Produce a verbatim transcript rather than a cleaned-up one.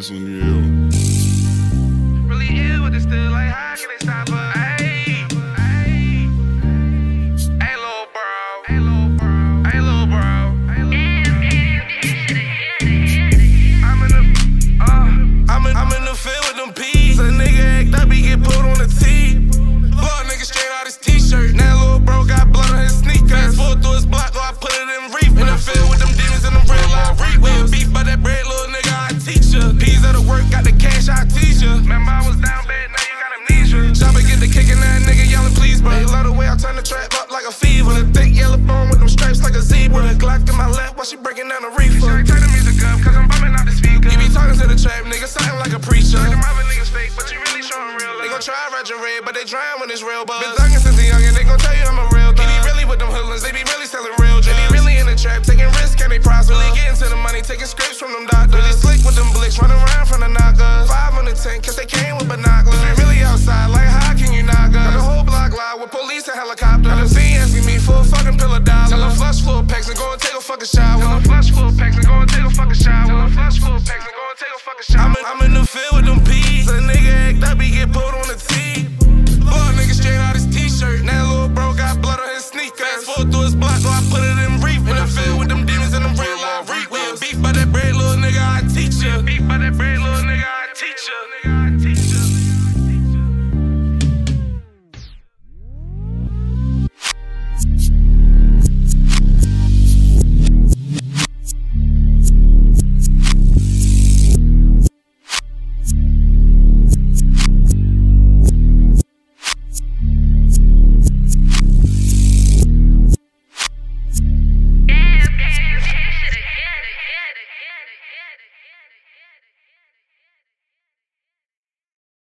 This one real. Really ill with it still, like how can they stop us? Hey, hey, hey, little bro, hey, little bro, hey, little bro, hey, little bro. I'm in the, uh, I'm in, I'm in the field with them peas. A nigga act up, he get pulled on the tee. Fuck nigga straight out his t-shirt. Now little bro got blood on his sneakers. Fast forward through his block, so I put it in reef. In the field with them demons and them real live reap. With beef by that bread, little nigga, I teach ya. Peas of the work, got the cash, I teach ya. Remember I was down bad, now you got amnesia. Chopper get the kick and that nigga yelling please, bro. They love the way I turn the trap up like a fever. The thick yellow bone with them stripes like a zebra. The Glock in my lap while she breaking down the reefer. Turn the music up, cause I'm bumming out the speaker. You be talking to the trap, nigga, something like a preacher. Them other niggas fake, but you really showing real love. They gon' try Roger Red, but they drown when it's real buzz. Been thuggin' since a youngin', they gon' tell you I'm a real thug. He be really with them hoodlums, they be really selling real drugs. They be really in the trap, taking risks, can they prosper? Really getting to the money, taking scripts from them doctors. Really slick with them blicks, running around from the knockers. Five on the ten, cause they came with binoculars. We really outside, like how can you knock us? Got the whole block live with police and helicopters. I done seen asking me for a fucking pill of dollars. Tell them flush full packs and go and take a fucking shower. Tell them flush full packs and go and take a fucking shower. Tell them flush full packs and